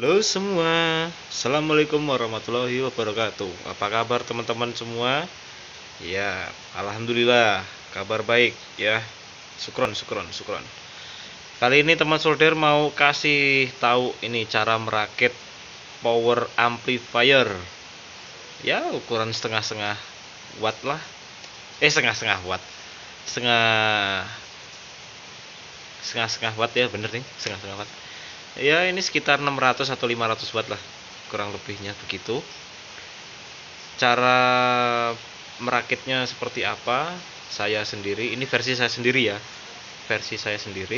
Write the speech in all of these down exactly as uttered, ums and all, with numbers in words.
Halo semua, Assalamualaikum warahmatullahi wabarakatuh. Apa kabar teman-teman semua? Ya, Alhamdulillah, kabar baik ya. Syukron, syukron, syukron. Kali ini teman solder mau kasih tahu ini cara merakit power amplifier. Ya, ukuran setengah-setengah watt lah. Eh, setengah-setengah watt. Setengah setengah-setengah watt ya, bener nih, setengah-setengah watt. Ya, ini sekitar enam ratus atau lima ratus watt lah, kurang lebihnya begitu. Cara merakitnya seperti apa? Saya sendiri, ini versi saya sendiri ya. Versi saya sendiri.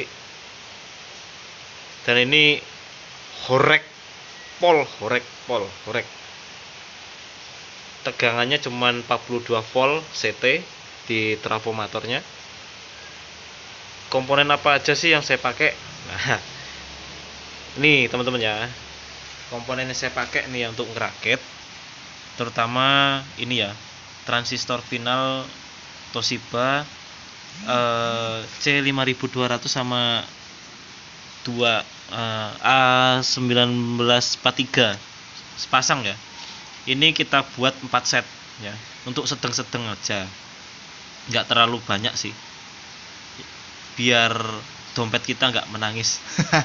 Dan ini horek pol, horek pol, horek. Tegangannya cuma empat puluh dua volt C T di transformatornya. Komponen apa aja sih yang saya pakai? Nah, ini teman-teman ya, komponen yang saya pakai nih untuk ngerakit, terutama ini ya, transistor final Toshiba eh, C lima ribu dua ratus sama dua eh, A sembilan belas empat tiga sepasang ya. Ini kita buat empat set ya, untuk sedang-sedang aja, nggak terlalu banyak sih, biar dompet kita nggak menangis.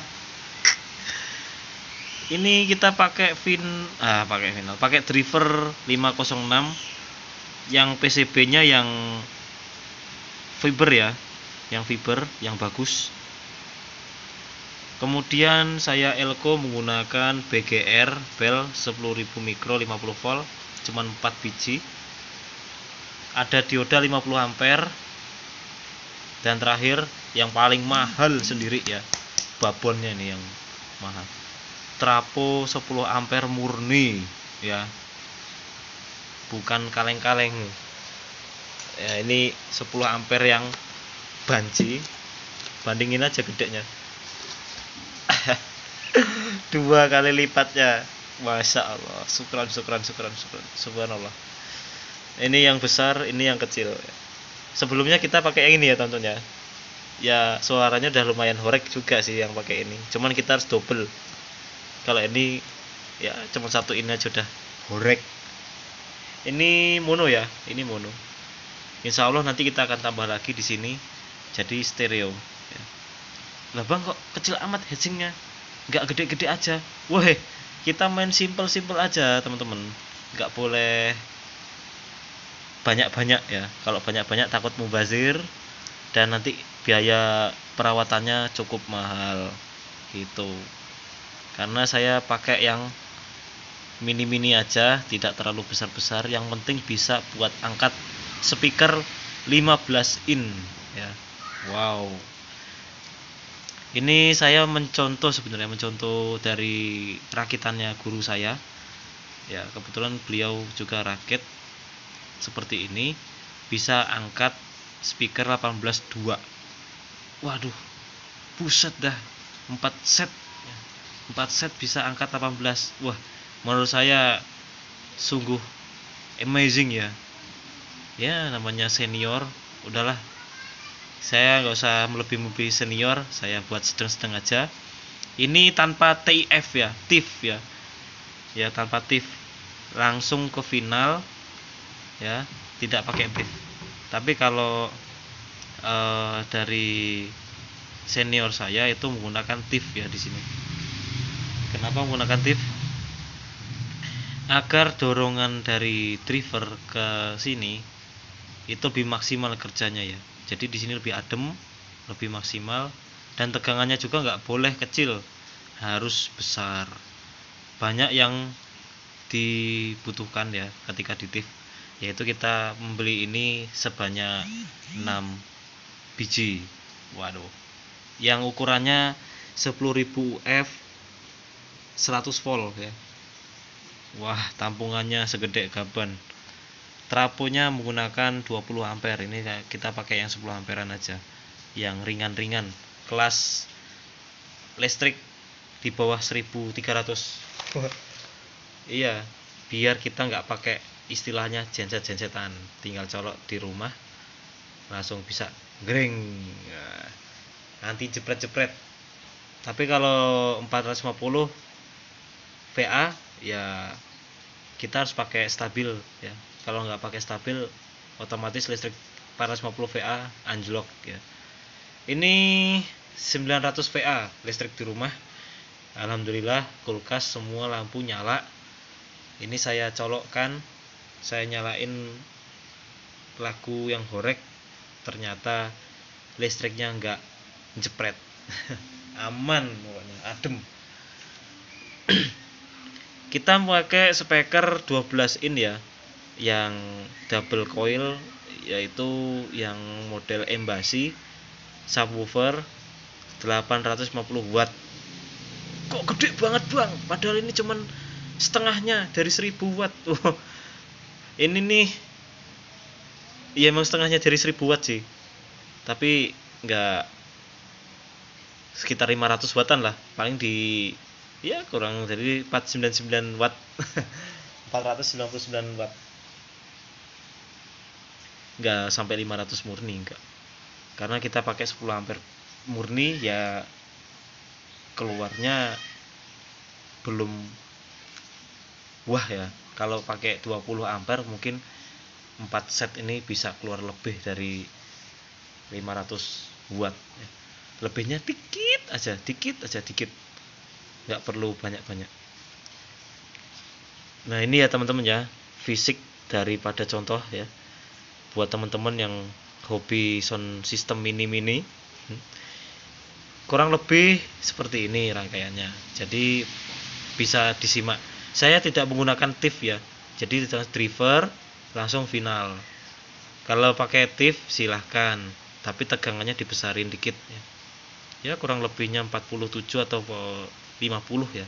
Ini kita pakai fin ah pakai final, pakai driver lima nol enam yang P C B-nya yang fiber ya, yang fiber yang bagus. Kemudian saya elko menggunakan B G R bel sepuluh ribu mikro lima puluh volt, cuman empat biji. Ada dioda lima puluh ampere. Dan terakhir yang paling mahal sendiri ya, babonnya nih yang mahal. Trapo sepuluh ampere murni ya, bukan kaleng-kaleng ya. Ini sepuluh ampere yang banci, bandingin aja gedenya. Dua kali lipatnya, masya Allah. Syukran, syukran, syukran, syukran, subhanallah. Ini yang besar, ini yang kecil. Sebelumnya kita pakai yang ini ya tentunya. Ya suaranya udah lumayan horek juga sih yang pakai ini, cuman kita harus double. Kalau ini ya cuma satu ini aja udah horek. Ini mono ya, ini mono. Insya Allah nanti kita akan tambah lagi di sini jadi stereo. Ya. Lah bang, kok kecil amat headsingnya, nggak gede-gede aja? Wah, kita main simple-simple aja teman-teman. Nggak boleh banyak-banyak ya. Kalau banyak-banyak takut mubazir dan nanti biaya perawatannya cukup mahal gitu. Karena saya pakai yang mini-mini aja, tidak terlalu besar-besar. Yang penting bisa buat angkat speaker lima belas in ya. Wow. Ini saya mencontoh sebenarnya, mencontoh dari rakitannya guru saya. Ya, kebetulan beliau juga rakit seperti ini, bisa angkat speaker delapan belas dua. Waduh, buset dah, empat set. empat set bisa angkat delapan belas. Wah, menurut saya sungguh amazing ya. Ya, namanya senior, udahlah. Saya nggak usah melebih-lebih senior, saya buat sedang-sedang aja. Ini tanpa T I F ya, T I F ya. Ya, tanpa T I F. Langsung ke final ya, tidak pakai B I F. Tapi kalau eh, dari senior saya itu menggunakan T I F ya di sini. Kenapa menggunakan T I F? Agar dorongan dari driver ke sini itu lebih maksimal kerjanya ya. Jadi di sini lebih adem, lebih maksimal, dan tegangannya juga nggak boleh kecil, harus besar. Banyak yang dibutuhkan ya ketika di T I F, yaitu kita membeli ini sebanyak enam biji. Waduh. Yang ukurannya sepuluh ribu F seratus volt ya. Wah, tampungannya segede gaban. Traponya menggunakan dua puluh ampere. Ini kita pakai yang sepuluh amperan aja, yang ringan-ringan, kelas listrik di bawah seribu tiga ratus. Iya, biar kita nggak pakai istilahnya genset-gensetan, tinggal colok di rumah langsung bisa greng. Nanti jepret-jepret. Tapi kalau empat ratus lima puluh V A ya kita harus pakai stabil ya. Kalau nggak pakai stabil otomatis listrik empat ratus lima puluh V A anjlok ya. Ini sembilan ratus V A listrik di rumah. Alhamdulillah kulkas semua lampu nyala. Ini saya colokkan, saya nyalain lagu yang horek, ternyata listriknya nggak jepret. Aman pokoknya, adem. Kita pakai speaker dua belas in ya, yang double coil, yaitu yang model Embassy, subwoofer delapan ratus lima puluh watt. Kok gede banget bang, padahal ini cuman setengahnya dari seribu watt. Ini nih ya emang setengahnya dari seribu watt sih, tapi nggak, sekitar lima ratus wattan lah paling, di ya kurang dari empat ratus sembilan puluh sembilan watt. empat ratus sembilan puluh sembilan watt, nggak sampai lima ratus murni, enggak, karena kita pakai sepuluh ampere murni ya, keluarnya belum wah ya. Kalau pakai dua puluh ampere mungkin empat set ini bisa keluar lebih dari lima ratus watt ya. Lebihnya dikit aja, dikit aja, dikit, nggak perlu banyak-banyak. Nah ini ya teman-teman ya, fisik daripada contoh ya, buat teman-teman yang hobi sound system mini-mini, kurang lebih seperti ini rangkaiannya. Jadi bisa disimak. Saya tidak menggunakan T I F ya, jadi driver langsung final. Kalau pakai T I F silahkan, tapi tegangannya dibesarin dikit ya. Ya kurang lebihnya empat puluh tujuh atau lima puluh ya,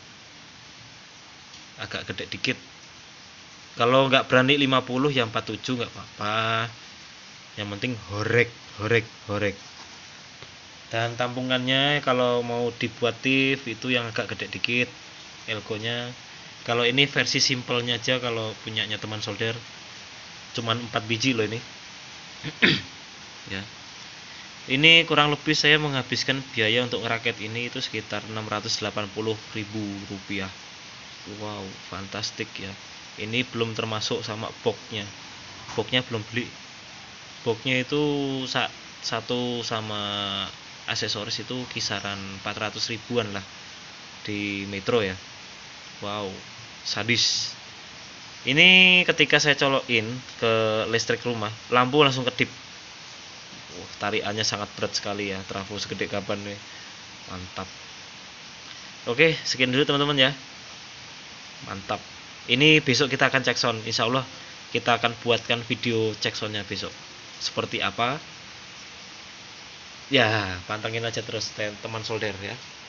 agak gede dikit. Kalau nggak berani lima puluh ya empat puluh tujuh nggak apa-apa, yang penting horek horek horek. Dan tampungannya kalau mau dibuat T I F itu yang agak gede dikit elko-nya. Kalau ini versi simpelnya aja, kalau punyanya teman solder, cuman empat biji loh ini. Ya. Ini kurang lebih saya menghabiskan biaya untuk ngerakit ini itu sekitar enam ratus delapan puluh ribu rupiah. Wow, fantastik ya. Ini belum termasuk sama boxnya. Boxnya belum beli. Boxnya itu satu sama aksesoris itu kisaran empat ratus ribuan lah di Metro ya. Wow, sadis. Ini ketika saya colokin ke listrik rumah, lampu langsung kedip. Wah, tarikannya sangat berat sekali ya, trafo segede kapan nih, mantap. Oke, sekian dulu teman-teman ya, mantap. Ini besok kita akan cek sound, insya Allah kita akan buatkan video cek soundnya besok seperti apa ya, pantengin aja terus teman solder ya.